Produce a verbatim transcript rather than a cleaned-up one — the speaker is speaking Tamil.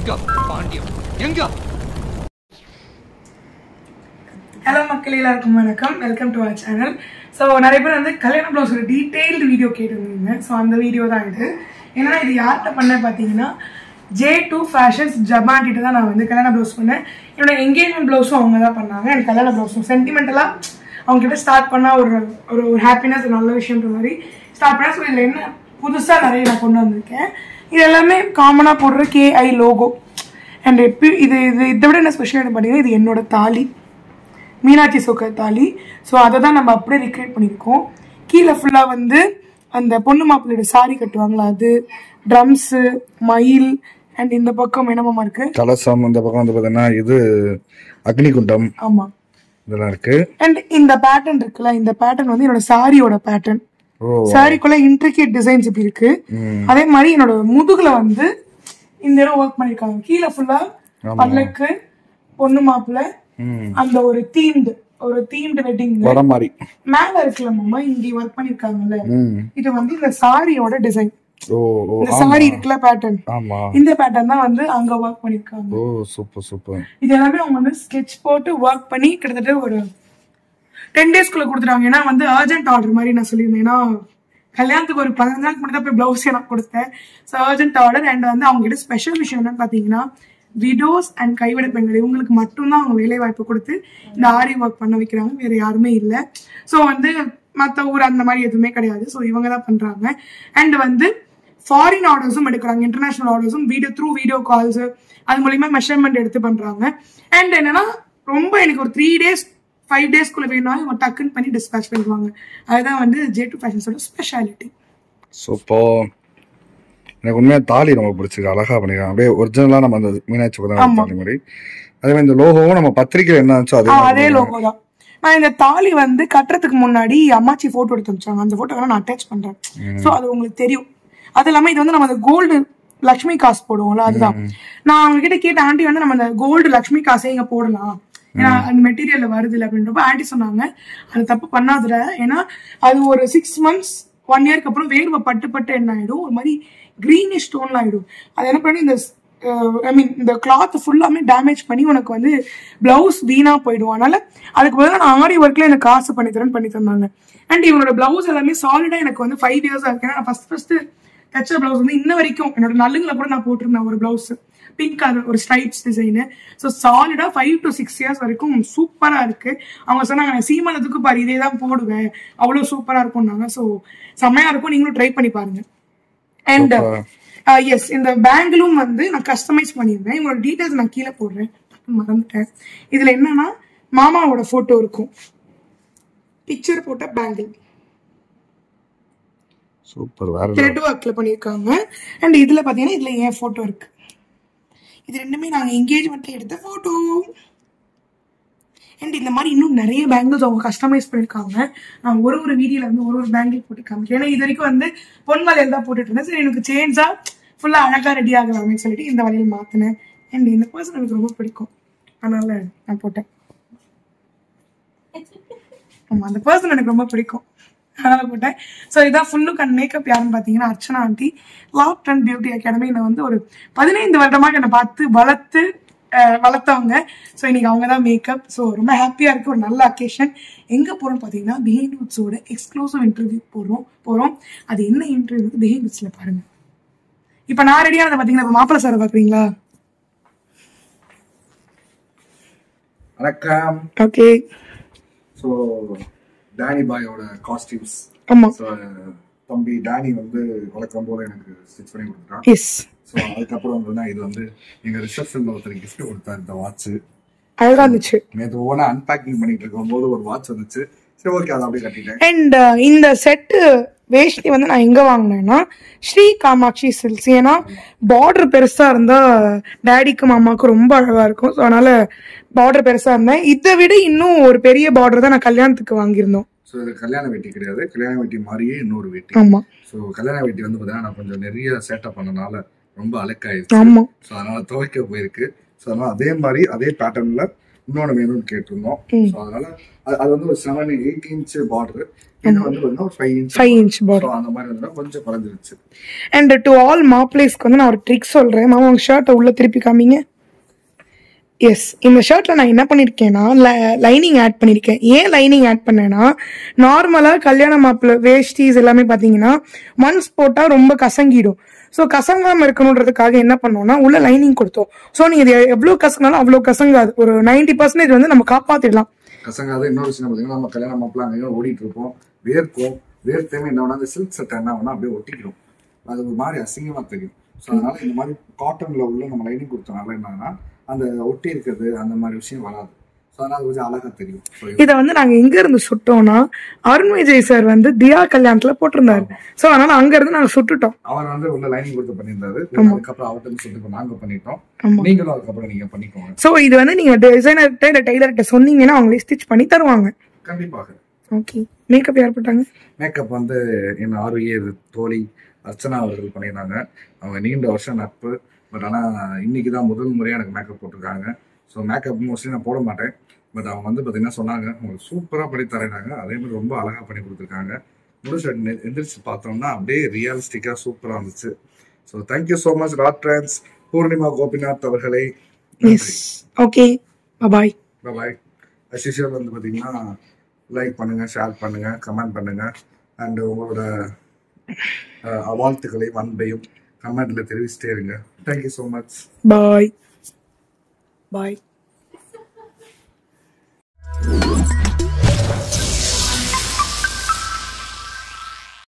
ஹலோ மக்கள் எல்லாருக்கும் வணக்கம், welcome to our channel. So நிறைய பேர் வந்து கல்யாண ப்ளவுஸ் ஒரு டீட்டெயில்டு வீடியோ கேட்டிருந்தீங்க. ஸோ அந்த வீடியோ தான் இது. ஏன்னா இது யார்கிட்ட பண்ண பார்த்தீங்கன்னா ஜே டூ ஃபேஷன்ஸ் ஜபான்கிட்ட தான் நான் வந்து கல்யாண ப்ளவுஸ் பண்ணேன். என்னோட என்கேஜ்மெண்ட் ப்ளவுஸும் அவங்க தான் பண்ணாங்க. எனக்கு கல்யாண ப்ளவுஸும் சென்டிமெண்டலாக அவங்ககிட்ட ஸ்டார்ட் பண்ணால் ஒரு ஒரு ஒரு ஹாப்பினஸ், ஒரு நல்ல விஷயன்ற மாதிரி ஸ்டார்ட் பண்ணேன். ஸோ இதில் என்ன புதுசாக நிறைய நான் கொண்டு வந்திருக்கேன். இது எல்லாமே காமனாக போடுற கேஐ லோகோ. அண்ட் எப்போ இது இது இதை விட என்ன ஸ்பெஷல் பார்த்தீங்கன்னா இது என்னோட தாலி, மீனாட்சி சொக்கர் தாலி. ஸோ அதை தான் நம்ம அப்படியே ரிக்ரியேட் பண்ணியிருக்கோம். கீழே ஃபுல்லாக வந்து அந்த பொண்ணு மாப்பிள்ளையோட சாரி கட்டுவாங்களா அது, ட்ரம்ஸு, மயில், அண்ட் இந்த பக்கம் என்னமாமா இருக்கு கலசம், இந்த பக்கம் வந்து பார்த்தீங்கன்னா இது அக்னிகுண்டம். ஆமாம், இதெல்லாம் இருக்கு. அண்ட் இந்த பேட்டர்ன் இருக்குல்ல, இந்த பேட்டர்ன் வந்து என்னோட சாரியோட பேட்டர்ன். சாரிக்குள்ள இன்ட்ரிகேட் டிசைன்ஸ் இப்படி இருக்கு. அதே மாதிரி என்னோட முதுகுல வந்து இந்த இடம் ஒர்க் பண்ணிருக்காங்க. கீழே ஃபுல்லா பல்லக்கு, பொண்ணு மாப்பிள்ளை, அந்த ஒரு தீம்டு ஒரு தீம்டு வெட்டிங் மாதிரி மேல இருக்குல்ல மாமா, இங்க ஒர்க் பண்ணிருக்காங்கல்ல, இது வந்து இந்த சாரியோட டிசைன். இந்த சாரி இருக்குல்ல பேட்டர்ன், இந்த பேட்டர்ன் தான் வந்து அங்க ஒர்க் பண்ணிருக்காங்க. Oh super super. இது எல்லாமே அவங்க வந்து ஸ்கெட்ச் போட்டு ஒர்க் பண்ணி கிட்டத்தட்ட ஒரு டென் டேஸ்க்குள்ள கொடுத்துட்டாங்க. ஏன்னா வந்து அர்ஜென்ட் ஆர்டர் மாதிரி நான் சொல்லியிருந்தேன். ஏன்னா கல்யாணத்துக்கு ஒரு பதினஞ்சு நாளுக்கு மட்டும் தான் போய் பிளவுஸ் நான் கொடுத்தேன். So urgent order. அண்ட் வந்து அவங்க கிட்ட ஸ்பெஷல் விஷயம் என்னன்னு பார்த்தீங்கன்னா விடோஸ் அண்ட் கைவிட பெண்கள் இவங்களுக்கு மட்டும்தான் அவங்க வேலை வாய்ப்பு கொடுத்து இந்த ஆரி ஒர்க் பண்ண வைக்கிறாங்க. வேற யாருமே இல்லை. ஸோ வந்து மற்ற ஊர் அந்த மாதிரி எதுவுமே கிடையாது. ஸோ இவங்க தான் பண்றாங்க. அண்ட் வந்து ஃபாரின் ஆர்டர்ஸும் எடுக்கிறாங்க, இன்டர்நேஷனல் ஆர்டர்ஸும் வீடியோ த்ரூ வீடியோ கால்ஸ் அது மூலியமா மெஷர்மெண்ட் எடுத்து பண்றாங்க. அண்ட் என்னன்னா ரொம்ப எனக்கு ஒரு த்ரீ டேஸ் ஃபைவ் டேஸ்க்குள்ள வேணாலும் இவங்க டக்குன்னு பண்ணி டிஸ்பேச் பண்ணிடுவாங்க. அதுதான் வந்து ஜே டூ ஃபேஷன்ஸோட ஸ்பெஷாலிட்டி. சூப்பர். எனக்கு உண்மையாக தாலி ரொம்ப பிடிச்சிருக்கு, அழகா பண்ணிருக்காங்க. அப்படியே ஒரிஜினலா நம்ம அந்த மீனாட்சி தாலி மாதிரி. அதே மாதிரி இந்த லோகோவும் நம்ம பத்திரிக்கை என்ன இருந்துச்சோ அதே அதே லோகோ தான். நான் இந்த தாலி வந்து கட்டுறதுக்கு முன்னாடி அம்மாச்சி போட்டோ எடுத்து வச்சாங்க. அந்த போட்டோ நான் அட்டாச் பண்றேன். ஸோ அது உங்களுக்கு தெரியும். அது இல்லாம இது வந்து நம்ம அந்த கோல்டு லக்ஷ்மி காசு போடுவோம்ல, அதுதான். நான் அவங்க கிட்ட கேட்ட ஆண்டி வந்து நம்ம அந்த கோல்டு லக்ஷ்மி காசை இங்க போடலாம், ஏன்னா அந்த மெட்டீரியல்ல வருது இல்லை அப்படின்றப்ப ஆண்டி சொன்னாங்க அது தப்பு பண்ணாதுல. ஏன்னா அது ஒரு சிக்ஸ் மந்த்ஸ் ஒன் இயர்க்கு அப்புறம் வேர்வை பட்டு பட்டு என்ன ஆயிடும், ஒரு மாதிரி கிரீனிஷ் டோன்ல ஆயிடும். அது என்ன பண்ணி இந்த ஐ மீன் இந்த கிளாத் ஃபுல்லாமே டேமேஜ் பண்ணி உனக்கு வந்து பிளவுஸ் வீணா போயிடும். அதனால அதுக்கு பதிலாக நான் ஆரி ஒர்க்ல எனக்கு காசு பண்ணி தரேன்னு பண்ணி தந்தாங்க. அண்ட் இவனோட பிளவுஸ் எல்லாமே சாலிடா எனக்கு வந்து ஃபைவ் இயர்ஸ் இருக்கு. நான் ஃபர்ஸ்ட் ஃபர்ஸ்ட் தச்ச பிளவுஸ் வந்து இன்ன வரைக்கும் என்னோட நல்லுங்களை கூட நான் போட்டிருந்தேன் ஒரு பிளவுஸ், பிங்க் கலர் ஒரு ஸ்ட்ரைப்ஸ் டிசைனு. ஸோ சாலிடா ஃபைவ் டு சிக்ஸ் இயர்ஸ் வரைக்கும் சூப்பரா இருக்கு. அவங்க சொன்னாங்க சீமந்தத்துக்கு பாரு இதே தான் போடுவேன், அவ்வளோ சூப்பரா இருக்கும்னாங்க. ஸோ செம்மையா இருக்கும், நீங்களும் ட்ரை பண்ணி பாருங்க. அண்ட் எஸ் இந்த பேங்கிளும் வந்து நான் கஸ்டமைஸ் பண்ணியிருந்தேன். இவங்களோட டீடைல்ஸ் நான் கீழே போடுறேன், மறந்துட்டேன். இதுல என்னன்னா மாமாவோட போட்டோ இருக்கும், பிக்சர் போட்ட பேங்கிள் சூப்பர் வேற த்ரெட் ஒர்க்ல பண்ணிருக்காங்க. அண்ட் இதுல பாத்தீங்கன்னா இதுல என் போட்டோ இருக்கு. இது ரெண்டுமே நாங்க என்கேஜ்மெண்ட்ல எடுத்த போட்டோ. அண்ட் இந்த மாதிரி இன்னும் நிறைய பேங்கிள்ஸ் அவங்க கஸ்டமைஸ் பண்ணிருக்காங்க. நான் ஒரு ஒரு வீடியோல வந்து ஒரு ஒரு பேங்கிள் போட்டு காமிக்கிறேன். ஏன்னா இது வரைக்கும் வந்து பொன் வளையல் தான் போட்டுட்டு இருந்தேன். சரி எனக்கு சேஞ்சா ஃபுல்லா அழகா ரெடி ஆகலாம்னு சொல்லிட்டு இந்த வளையல் மாத்தினேன். அண்ட் இந்த பர்சன் எனக்கு ரொம்ப பிடிக்கும், அதனால நான் போட்டேன். ஆமா, அந்த பர்சன் எனக்கு ரொம்ப பிடிக்கும், அதனால போட்டேன். ஸோ இதான் ஃபுல்லுக் அண்ட் மேக்கப் யாருன்னு பார்த்தீங்கன்னா Archana aunty, loft and beauty அகாடமியில் வந்து ஒரு பதினைந்து வருடமாக என்னை பார்த்து வளர்த்து வளர்த்தவங்க. ஸோ இன்னைக்கு அவங்க தான் மேக்கப். ஸோ ரொம்ப ஹாப்பியாக இருக்கு, ஒரு நல்ல அக்கேஷன். எங்கே போகிறோம்னு பார்த்தீங்கன்னா பிஹைண்ட் வுட்ஸோட எக்ஸ்க்ளூசிவ் இன்டர்வியூ போகிறோம் போகிறோம் அது என்ன இன்டர்வியூ வந்து பிஹைண்ட் வுட்ஸில் பாருங்க. இப்போ நான் ரெடியானதை பார்த்தீங்கன்னா இப்போ மாப்பிள்ளை சாரை பார்க்குறீங்களா? வணக்கம். ஓகே. ஸோ டேனி பாயோட காஸ்டியூம்ஸ். ஆமா, தம்பி டேனி வந்து வழக்கம் போல எனக்கு ஸ்டிச் பண்ணி கொடுத்துட்டான். எஸ். ஸோ அதுக்கப்புறம் வந்து இது வந்து எங்க ரிசப்ஷன்ல ஒருத்தர் கிஃப்ட் கொடுத்தாரு, இந்த வாட்ச் அழகா இருந்துச்சு. நேற்று ஓனா அன்பேக்கிங் பண்ணிட்டு இருக்கும் போது ஒரு வாட்ச் வந்துச்சு. சரி ஓகே, அதை அப்படியே கட்டிட்டேன். அண்ட் இந்த செட்டு வேஷ்டி வந்து நான் எங்க வாங்கினேன்னா ஸ்ரீ காமாட்சி சில்க்ஸ். ஏன்னா பார்டர் பெருசா இருந்தா டேடிக்கு மாமாவுக்கு ரொம்ப அழகா இருக்கும். ஸோ அதனால பார்டர் பெருசா இருந்தேன். இதை விட இன்னும் ஒரு பெரிய பார்டர் தான் நான் கல்யாணத்துக்கு வாங்கியிருந்தோம். ஸோ இது கல்யாண வேட்டி கிடையாது, கல்யாண வேட்டி மாதிரியே இன்னொரு வேட்டி. ஆமா. ஸோ கல்யாண வேட்டி வந்து பார்த்தீங்கன்னா நான் கொஞ்சம் நிறைய சேட்டப் பண்ணனால ரொம்ப அலக்காயிடுச்சு. ஆமா. ஸோ அதனால துவைக்க போயிருக்கு. ஸோ அதனால அதே மாதிரி அதே பேட்டர்ன்ல இன்னொன்று வேணும்னு கேட்டிருந்தோம். ஸோ அதனால அது அது வந்து ஒரு செவன் எயிட் இன்ச் பார்டர், இது வந்து பார்த்தீங்கன்னா ஒரு five inch five inch border அந்த மாதிரி வந்து கொஞ்சம் குறைஞ்சிருச்சு. அண்ட் டு ஆல் மாப்பிள்ளைஸ்க்கு வந்து நான் ஒரு ட்ரிக் சொல்றேன். மாமா உங்க ஷர்ட்டை உள்ள திருப்பி காமிங்க. எஸ், இந்த ஷர்ட்ல நான் என்ன பண்ணிருக்கேன்னா லைனிங் ஆட் பண்ணிருக்கேன். ஏன் லைனிங் ஆட் பண்ணேன்னா, நார்மலா கல்யாண மாப்பிள்ளை வேஷ்டிஸ் எல்லாமே பாத்தீங்கன்னா ஒன்ஸ் போட்டா ரொம்ப கசங்கிடும். ஸோ கசங்காம இருக்கணுன்றதுக்காக என்ன பண்ணோம்னா உள்ள லைனிங் கொடுத்தோம். ஸோ நீங்க இது எவ்வளவு கசங்கினாலும் அவ்வளவு கசங்காது. ஒரு நைன்டி பர்சன்டேஜ் வந்து நம்ம காப்பாத்திடலாம். கசங்காது. இன்னொரு விஷயம் பார்த்தீங்கன்னா, நம்ம கல்யாண மாப்பிள்ளை அங்கேயும் ஓடிட்டு இருப்போம், வேர்க்கும் வேர்த்தையுமே என்ன பண்ணா அந்த சில்க் சட்டை என்ன பண்ணா அப்படியே ஒட்டிக்கிறோம், அது ஒரு மாதிரி அசிங்கமா தெரியும். ஸோ அதனால இந்த மாதிரி காட்டன்ல உள்ள நம்ம லைனிங் கொடுத்தனால என்னன்னா அந்த ஒட்டி இருக்கிறது அந்த மாதிரி விஷயம் வராது. ஸோ அதனால கொஞ்சம் அழகா தெரியும். இதை வந்து நாங்க எங்க இருந்து சுட்டோம்னா அருண் விஜய் சார் வந்து தியா கல்யாணத்துல போட்டிருந்தாரு. ஸோ அதனால அங்க இருந்து நாங்க சுட்டுட்டோம். அவர் வந்து உள்ள லைனிங் கொடுத்து பண்ணியிருந்தாரு. அதுக்கப்புறம் அவர்கிட்ட சுட்டு நாங்க பண்ணிட்டோம், நீங்களும் அதுக்கப்புறம் நீங்க பண்ணிக்கோங்க. ஸோ இது வந்து நீங்க டிசைனர்கிட்ட இல்ல டெய்லர்கிட்ட சொன்னீங்கன்னா அவங்களே ஸ்டிச் பண்ணி தருவாங்க. கண்டிப்பாக. ஓகே, மேக்கப் யார் போட்டாங்க? மேக்கப் வந்து என் ஆர்வியே தோழி அர்ச்சனா அவர்கள் பண்ணியிருந்தாங்க. அவங்க நீண்ட வருஷம் நட்பு. பட் ஆனால் இன்னைக்கு தான் முதல் முறையாக எனக்கு மேக்கப் போட்டிருக்காங்க. ஸோ மேக்கப் மோஸ்ட்லி நான் போட மாட்டேன். பட் அவங்க வந்து பார்த்தீங்கன்னா சொன்னாங்க உங்களுக்கு சூப்பராக பண்ணி தரேனாங்க. அதே மாதிரி ரொம்ப அழகாக பண்ணி கொடுத்துருக்காங்க. முடிச்சு எந்திரிச்சு பார்த்தோம்னா அப்படியே ரியலிஸ்டிக்காக சூப்பராக இருந்துச்சு. ஸோ தேங்க்யூ ஸோ மச் ராட் ட்ரான்ஸ் பூர்ணிமா கோபிநாத் அவர்களே. Okay, bye bye. As usual வந்து பார்த்தீங்கன்னா லைக் பண்ணுங்க, ஷேர் பண்ணுங்க, கமெண்ட் பண்ணுங்க. அண்ட் உங்களோட வாழ்த்துக்களையும் அன்பையும் கமெண்ட்ல தெரிவிச்சுட்டே இருங்க. Thank you so much. பாய் பாய்.